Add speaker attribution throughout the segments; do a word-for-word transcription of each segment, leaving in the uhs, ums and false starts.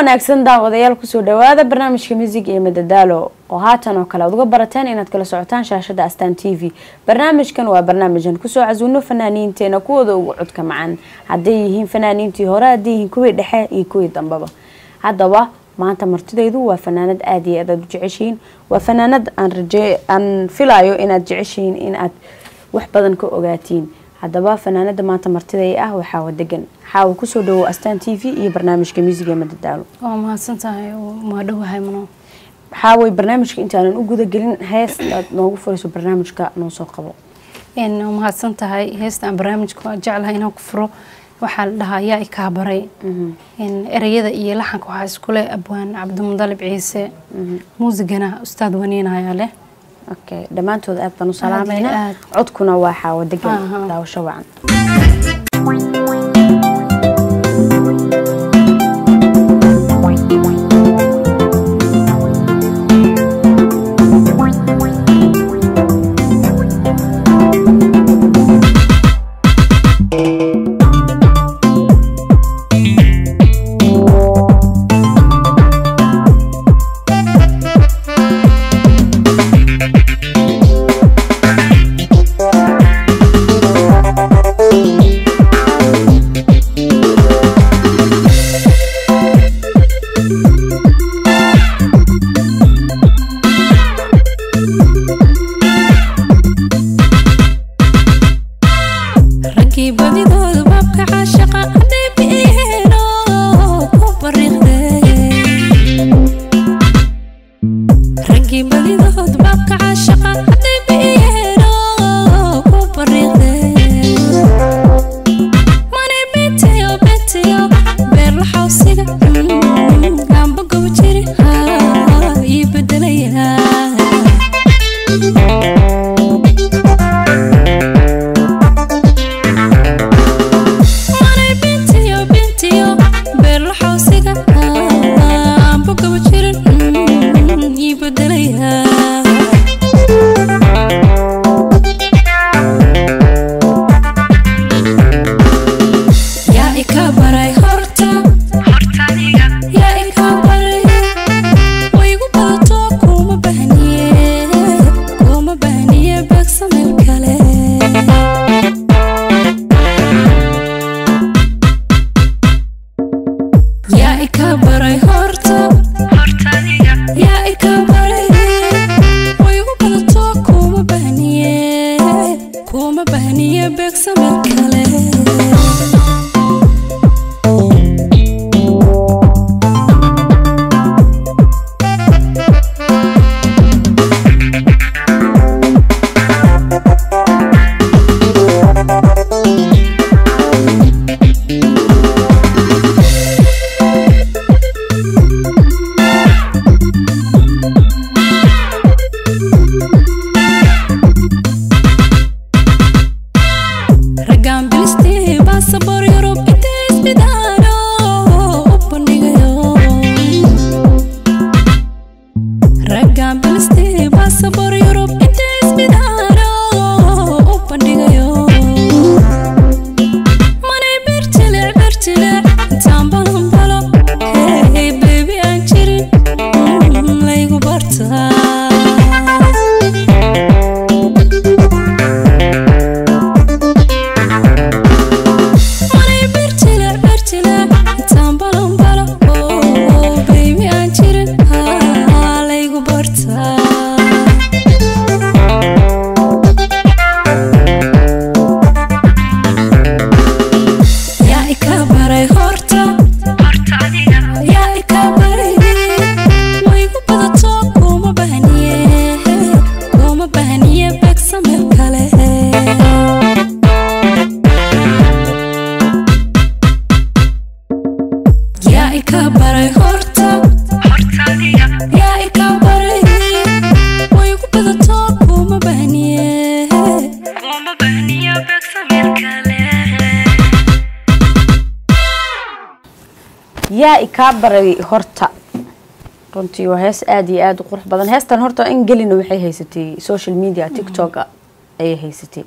Speaker 1: wanaagsan daawadayaal ku soo dhawaada barnaamijka music iyo madadaalo oo haatan oo kale uga barateen inaad kala socotaan shaashada Astaan T V. barnaamijkan waa barnaamijkan ku soo casuuno fanaaniinteena kuwooda ugu codka macaan haday yihiin fanaaniintii hore haday yihiin kuwii dhexe iyo kuwii dambaba. haddaba maanta martidaydu waa fanaanad aad iyo aad u jeceshiin, waa fanaanad aan rajay aan filayo inaad jeceshiin in aad wax badan ka ogaatiin. haddaba fanaanada maanta martiday ah waxa wadagan xaaw ku soo dhawo Astaan T V iyo barnaamijka music iyo madadaalo.
Speaker 2: waa mahadsantahay ma dhawahay mano
Speaker 1: xaaway barnaamijka intaanan u guda gelin hees aad noogu furiso barnaamijka noo soo qabo.
Speaker 2: in mahadsantahay heestan barnaamijka jecelahay inaan ku furo waxa la dhahaa yaa i ka baray in erayada iyo laxanka waxa isku leh abwaan Cabdimudalib Ciise muusigana ustaad waniinaya leh.
Speaker 1: okay dhamaantood aad baan u salaamayna codkuna waa xaawo degan daawasho wacan. yaa i ka baray horta runtii waa hees aad iyo aad u qurux badan. heestan horta in gelina waxay haysatay social media TikTok ay haysatay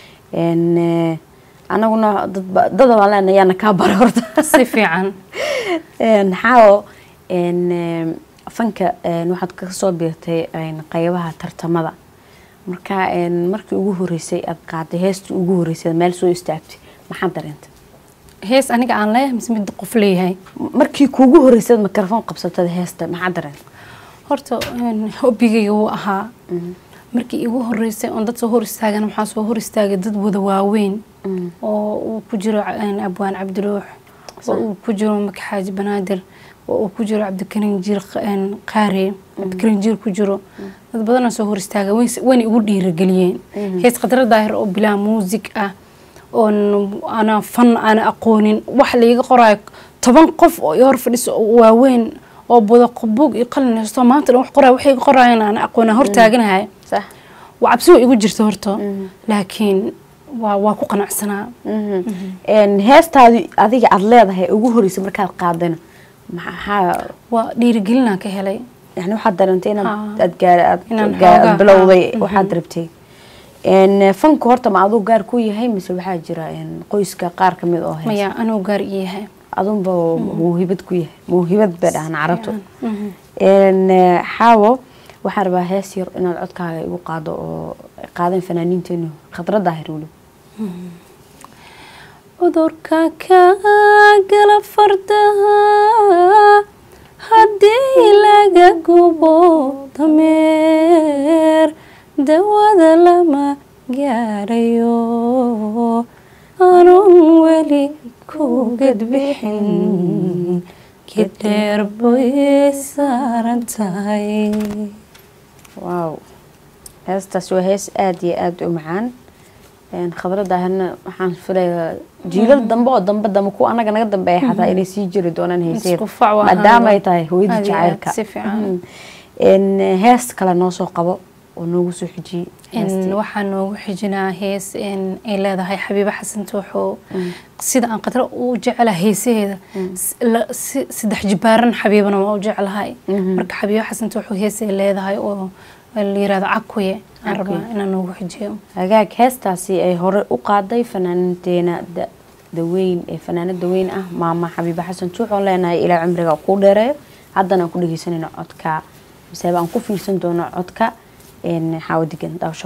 Speaker 1: in anaguna dad dad walaalna yana ka baray horta
Speaker 2: si fiican
Speaker 1: een xawo een fanka een waxaad ka soo biirtay een qaybaha tartamada marka een markii ugu horeysay aad qaaday heesta ugu horeysay meel soo istaagtay maxaa dareentay
Speaker 2: hees aniga aan leeyahay mise mid qof leeyahay
Speaker 1: markii kuugu horeysay mikrofoon qabsatay heesta maxaa dareentay
Speaker 2: horta hobigayga wuu ahaa markii igu horeysay oo dad soo hor istaagana waxaan soo hor istaagay dad wada waaweyn oo uu ku jiro abwaan cabdiruux oo uu ku jiro makaxaaji banaadir oo uu ku jiro cabdikariin jiir qaari cabdikariin jiir ku jiro dad badan soo hor istaagay wayna igu dhiirigeliyeen hees qadar daahir oo bilaa muusig ah oo ana fan ana aqoonin wax la iga qoray toban qof oo hor fadhiso waaweyn oo bada qubug iyo qalin haysto maanta wax qoray waxay qorayaan ana aqoona hor taaganahay
Speaker 1: صح
Speaker 2: وعبسو igu jirto horto laakiin waa waa ku qanacsanaa
Speaker 1: een heestaadi adiga aad leedahay ugu horeysay markaad qaadana maxaa
Speaker 2: waa dhiirigelina ka helay
Speaker 1: yani waxa dareentay inaad aad gaar aad bilowday waxa darabtay een fanku horta ma adoo gaar ku yahay mise waxa jira een qoyska qaar kamid oo hees
Speaker 2: maya anoo gaar yahay
Speaker 1: adunba muuhibad ku yahay muuhibad badana carabto een xaawo waxaan rabaa hees yar inaad codkaaga igu qaado oo qaadan fanaaniinteenu khadra daahir wali
Speaker 2: cudurka ka gala fardaha haddii laga gubo dameer dawada lama gaarayo aanun weli ku gadbixin kidheer bay saaran tahay
Speaker 1: واو هسه سو هيس ادي اد ومعان ان خبرده هنا waxaan filay jiilal dambe oo dambe dambe ku anaga naga dambeey xataa inay sii jiri doonaan heesay maadaama ay tahay hooyada jacaylka in hees kala noo soo qabo oo noogu soo xijiyay
Speaker 2: in waxaan noogu xijinaa hees in ay leedahay xabiiba xasan tooxo sida aan qadra u jecelahay heesaheeda saddex jibaaran xabiibana waa u jecelahay marka xabiiba xasan tooxo heesay leedahay oo la yiraahdo cakuye aan rabaa inaan noogu xijiyo
Speaker 1: hagaag heestaasi ay hore u qaaday fanaanteena daweyn ee fanaanada weyn ah maama xabiiba xasan tooxo leenahay ilaa cimriga ku dheereeyo haddana ku dhageysanayno codka mise aan ku fiirsan doono codka in حاوديكن داوشوا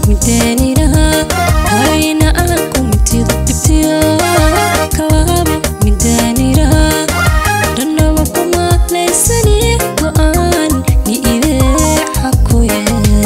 Speaker 3: مدانيرها هاينا أنكم تضبطيو كلابا مدانيرها رنا وكما ليسني وآن لإذا حكويا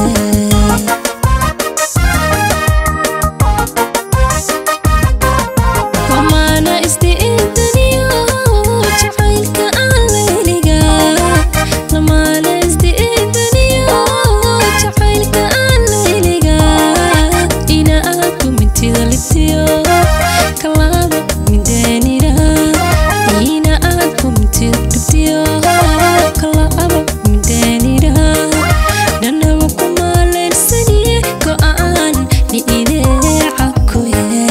Speaker 3: ومانا استئذني جعلك الليلقا لما لا استئذني جعلك الليلقا إنا أكون من تذلتيو كلابا من دانيرها إنا أكون من تذلتيو كلابا من دانيرها لأنه وكما لنسني قوان لإذا عكويا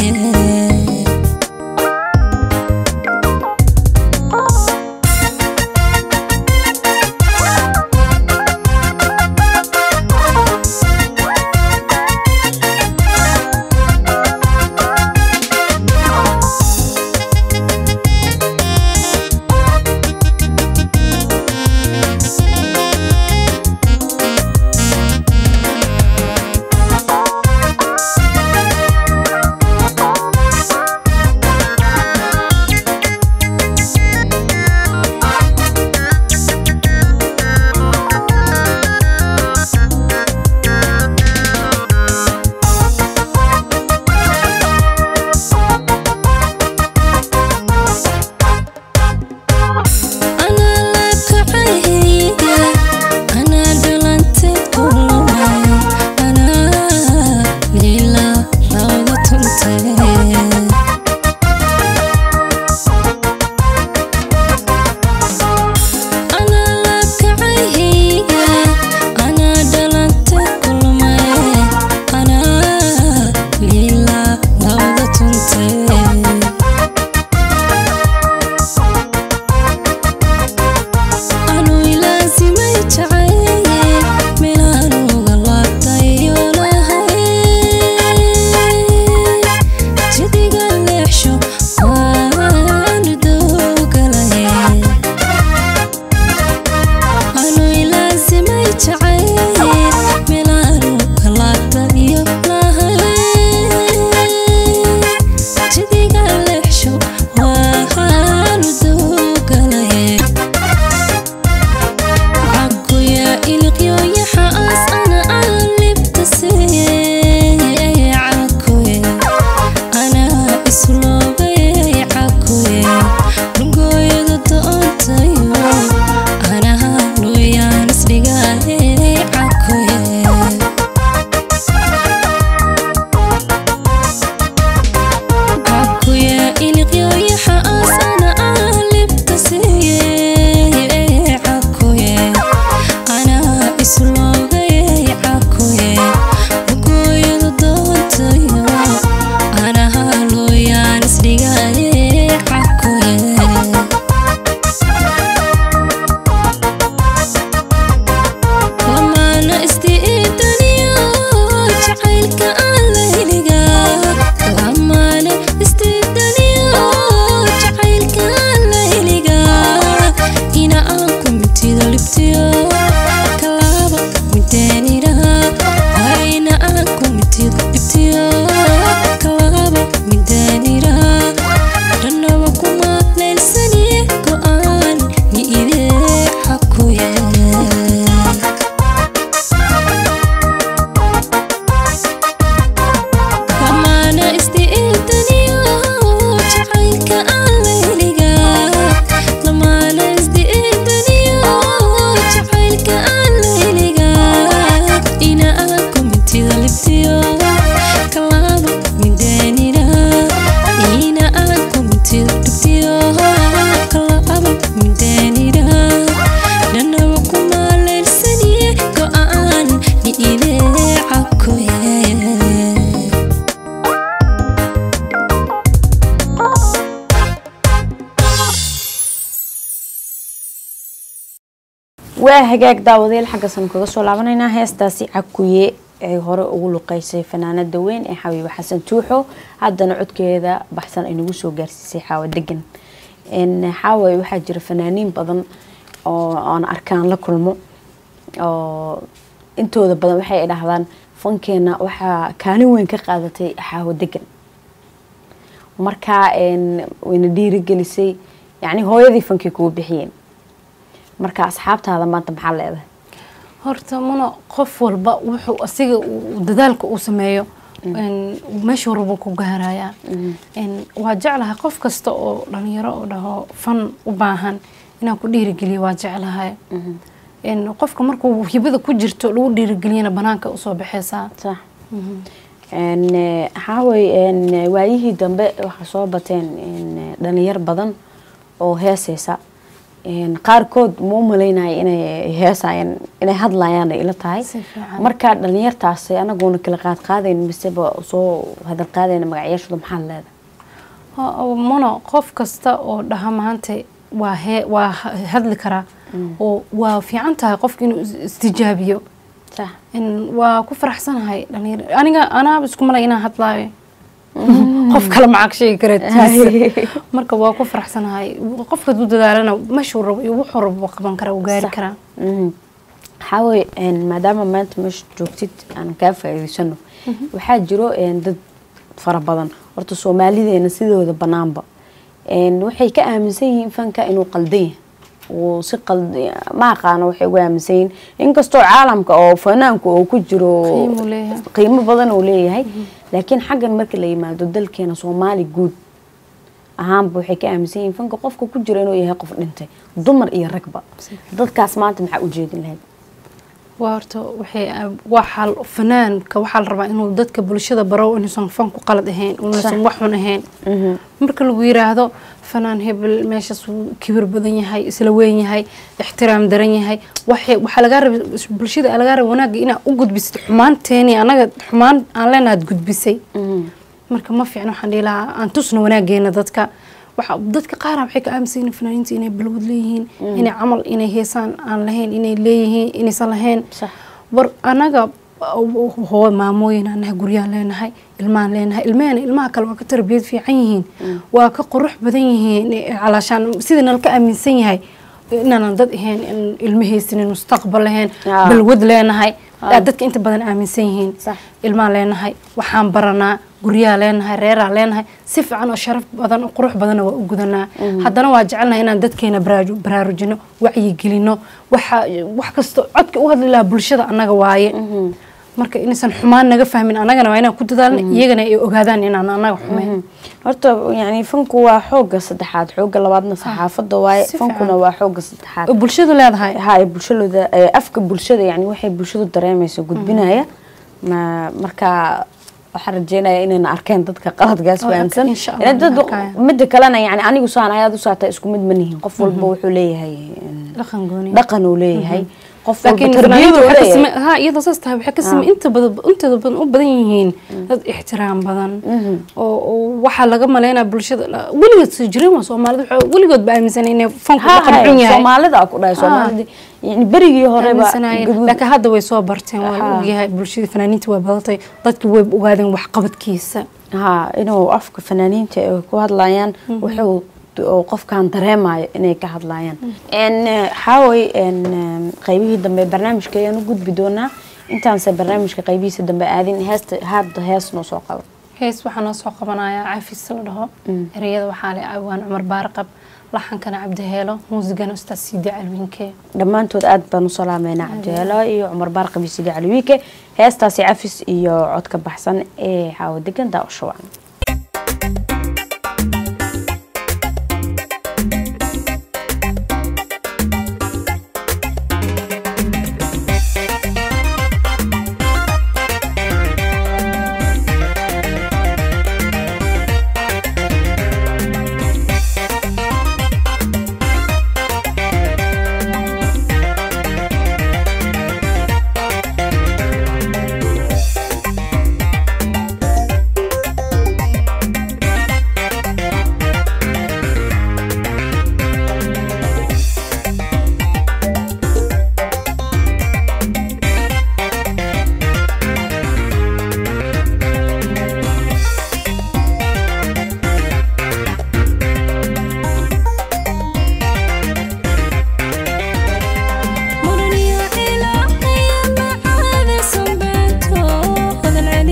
Speaker 1: وهجاك داوديل حق سنكوغا سو لابانينا هيستاسي عكويه ay hore ugu luqaysay fanaanada weyn ee Xabiib Xasan Tuuxo haddana codkeeda baxsan inagu soo gaarsiisay xaawa degan in xaaway waxa jira fanaaniin badan oo aan arkaan la kulmo oo intooda badan waxay idhaahdaan fankeena waxaa kaalin weyn ka qaadatay xaawo degan markaa wayna dhiirigelisay yacni hooyadii fankii kugu bixiyeen marka asxaabtaada maanta maxaa leedahay
Speaker 2: horta muna qof walba wuxuu asiga dadaalka uu sameeyo meesha warba ku gaaraya waa jeclahay qof kasta oo dhalinyaro oo dhaho fan u baahan inaan ku dhiirigeliyo waa jeclahay qofka markuu hibada ku jirto lagu dhiirigeliyana banaanka usoo baxaysaa
Speaker 1: sax xaaway waayihii dambe waxaa soo bateen dhalinyar badan oo heesaysa qaarkood ma u malaynaya inay heesayaan inay hadlayaan ila tahay marka dhalinyartaas anaguna kala qaad qaadayn miseba soo hadal qaadayna magacyashooda maxaa leedahay
Speaker 2: muna qof kasta oo dhaha maanta waa he waa hadli karaa oo waa fiican tahay qofka inuu istijaabiyo
Speaker 1: sax
Speaker 2: waa ku faraxsanahay dhalinyar aniga anaa isku malay inaan hadlaayo qof kale macag sheegi karatiisa marka waa ku faraxsanahay qofka duu dadaalana meeshuu rabo iyo wuxuu rabo qaban karaa uu gaari karaa
Speaker 1: xaaway maadaama maanta meesha joogtid aan kaa faa'iidaysano waxaa jiro dad fara badan horta soomaalideena sidooda banaanba waxay ka aaminsan yihiin fanka inuu qaldan yahay oo si qald ma aqaano waxay ugu aaminsan yihiin inkastoo caalamka oo fanaanku oo ku jiro qiimo badan uu leeyahay laakiin xaggan marka la yimaado dalkeena Soomaali guud ahaanba waxay ka aaminsan yihiin fanka qofka ku jira inuu yahay qof dhintay dumar iyo ragba dadkaas maanta maxaa u jeedin lahayd
Speaker 2: وارتو وحي وحال فنان كوحال ربع إنه ضدك بالشدة برو إنه صن فن قلد هين وإنه صن وحون هين مركل ويرا هذا فنان هبل ماشي كبر بدني هاي سلويني هاي احترام درني هاي وحي وحال جرب بالشدة على جرب وناقي إنا أوجد بس حمان تاني أنا حمان أنا لنا تجد بسي مركل ما في عنو حنيلا أن تصنع وناقي إن ضدك waxa dadka qaar ah waxay ka aaminsan yihiin fanaaniinta inay balwad leeyihiin inay amal inay heesaan aan lahayn inay leeyihiin inay san lahayn war anaga hoo maamooyin anaga guriyaan leenahay ilmaan leenahay ilmahan ilmaha kale waa ka tarbiyad fiican yihiin waa ka qurux badan yihiin calaashan sidii nalka aaminsan yahay inaan dad ahayn ilmahaysan mustaqbal lahayn balwad leenahay dadka inta badan aaminsan yihiin ilmaan leenahay waxaan baranaa guryaha leenahay reeraha leenahay si fiican oo sharaf badan oo qurux badan waa u gudanaa haddana waa jecelnahay inaan dadkeena baraarujino wacyi gelino waxa wax kasto codka u hadli lahaa bulshada anaga waaye marka inaysan xumaan naga fahmin anagana waa inaan ku dadaalno iyagana ay ogaadaan inaan anaga xumeyn
Speaker 1: horta yani fanku waa xooga saddexaad xooga labaadna saxaafada waaye fankuna waa xooga saddexaad
Speaker 2: oo bulshadu leedahay
Speaker 1: hay bulshada afka bulshada yani waxay bulshadu dareemayso gudbinaya ma marka waxaan rajeynayaa inayna arkeen dadka qaladgaas fahamsan in dad mid kalena yani anigu saan ayaad u saatay isku mid manihin qof walba wuxuu leeyahay
Speaker 2: dhaqan gooni
Speaker 1: dhaqan uu leeyahay qof
Speaker 2: walba tarbiyadu ha iyada saastaa waxa ka sameeyay inta badan inta badan u badan yihiin dad ixtiraam badan oo waxa laga maleynaa bulshada waligood soo jireen waa Soomaalida waxa waligood baa aaminsan inay fanku dhaqan xun yahay
Speaker 1: Soomaalida ku dhaay Soomaalida يعني بريجي هربا
Speaker 2: لكن هذا ويصاب برتين ويجي بالشيء فنانين وبلطي ضدك ويب وقاعدين وحقبت كيس
Speaker 1: ها إنه أفك فنانين كوهاد لايان وحو وقف كان درامة إنه كهاد لايان إن حاوي إن قيبيه دم برنامج كي نقول بدونا أنت عن برنامج كقيبيه سدم بقاعدين هست هاد هست نصاقة
Speaker 2: هست وحنا نصاقة بنايا عافي السودها رياض وحالي أوان عمر بارقب لحن كان عبد هيلو موسيقى أستاذ سيدي علوينكي
Speaker 1: لما أنتوا أد بنو سلامين عبد هيلو إيو عمر بارق بسيدي علوينكي هي أستاذ عفيس إيو عدك بحسن إيه حاول دقن داو شوان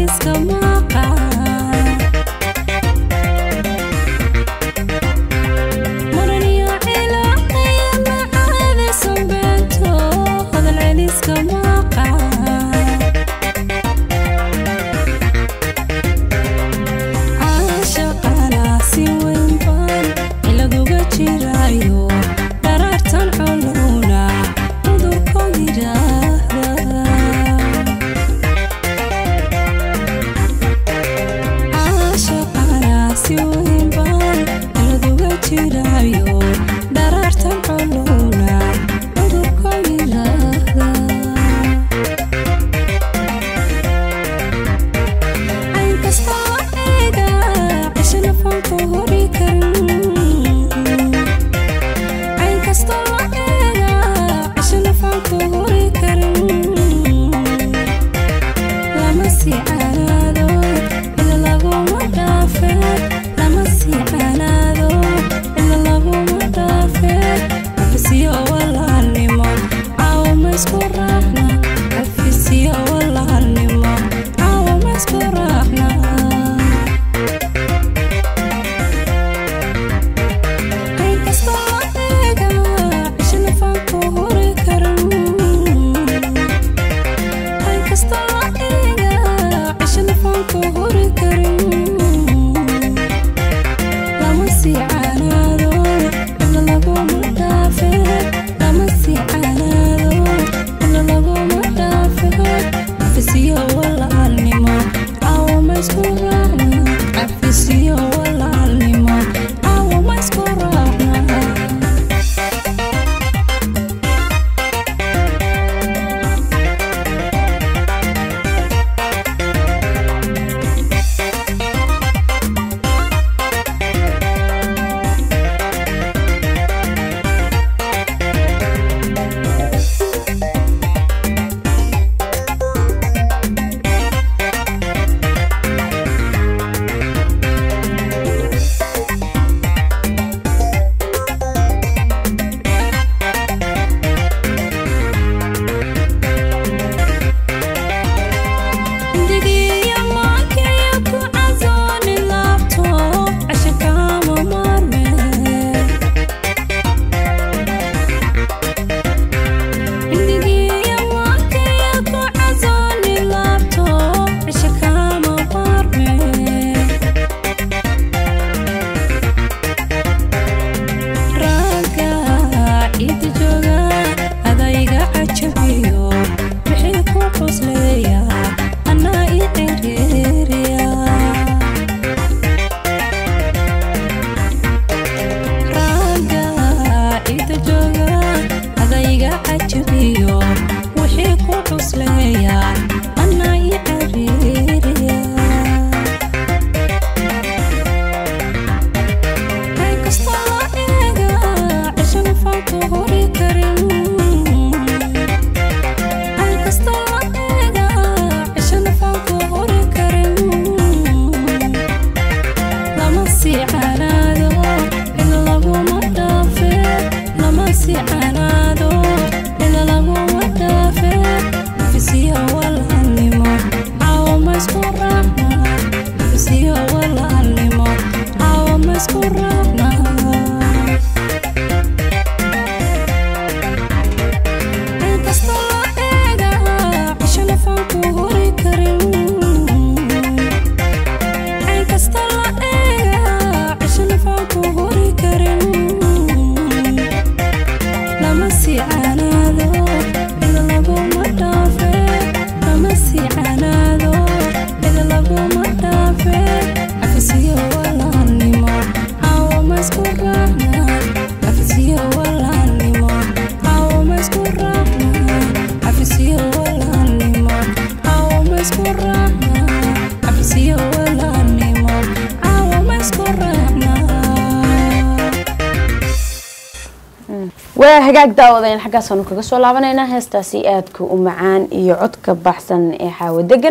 Speaker 1: وهجاك داودين حقاس أنو كجسوا لعبنا هنا هستاسي آدكو ومعان يعطك بحثاً إحاول دجن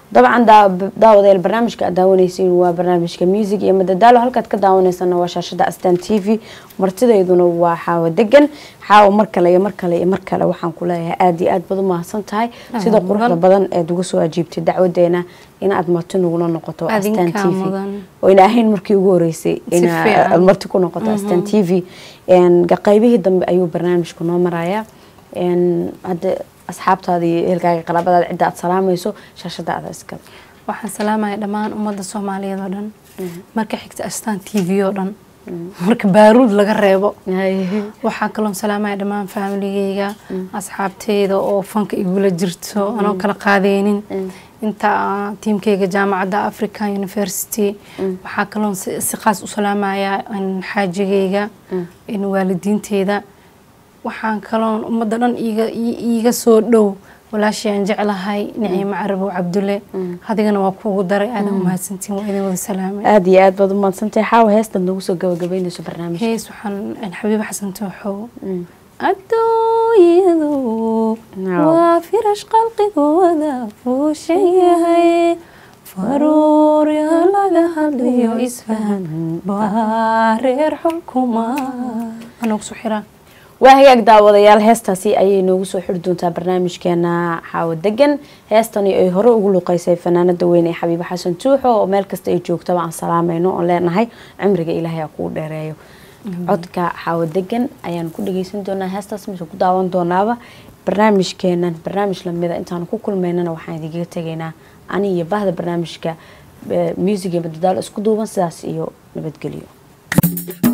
Speaker 1: dabcan daawadeel barnaamijka aad daawanaysiin waa barnaamijka music iyo madadaalo halkaad ka daawanaysana waa shaashada Astaan T V martidayduna waa Xaawo Degan Xaawo mar kale iyo mar kale iyo mar kale waxaan ku leeyahay aad iyo aad baad u mahadsan tahay sida quruxda badan ee uga soo ajiibtay dacwadeena in aad marti nuguna noqoto Astaan T V oo ilaahayn markii ugu horeysay in aad marti ku noqoto Astaan T V een qaybihii dambe ayuu barnaamijku noo maraya een hadda asxaabtaadii ehelkaaga qalaabadaada cidda aad salaamayso shaashadaada iska
Speaker 2: waxaan salaamayaa dhammaan ummadda Soomaaliyeed oo dhan marka xigta Astaan T V oo dhan marka baaruud laga reebo waxaan kaloo salaamayaa dhammaan familigeyga asxaabteeda oo fanka igula jirto anoo kala qaadeynin inta tiimkeyga jaamacadda African University waxaa kaloo si qaas u salaamayaa xaajigeyga in waalidiinteeda waxaan kaloo ummadda dhan iiga iiga soo dhow walaashayaan jeclahay Naciimo Carabow Cabdulle hadigana waa kuugu daray aad u mahadsantiin waa idin wada salaamay
Speaker 1: aad iyo aad baad u mahadsantahay Xaawo heestan nagu soo gabagabeynayso barnaamijka
Speaker 2: hees waxaan Xabiib Xasan Tooxow adooyadu waa firash qalqigooda fuushayahay faruur yaa laga hadlayo isfahan baareer xukuma anuu soo xiraa وهيك داوديال هستاسي أي نوجسو حردون تا برنامج كنا Xaawo Degan هستاني أي هرو أقولوا قيسي فنانة دويني حبيب حسن توحو ومالكست أي جوك طبعا سلامينو لأن هاي عمرك إلهي أقول درايو عدك Xaawo Degan أيان كل جيسين دونا هستاس مش كداون دونابا برنامج كنا برنامج لما إذا أنت كل ميننا وحين دقيقة تجينا أني بهذا برنامج ك ميوزك بدال اسكدو بس إيو نبتقليو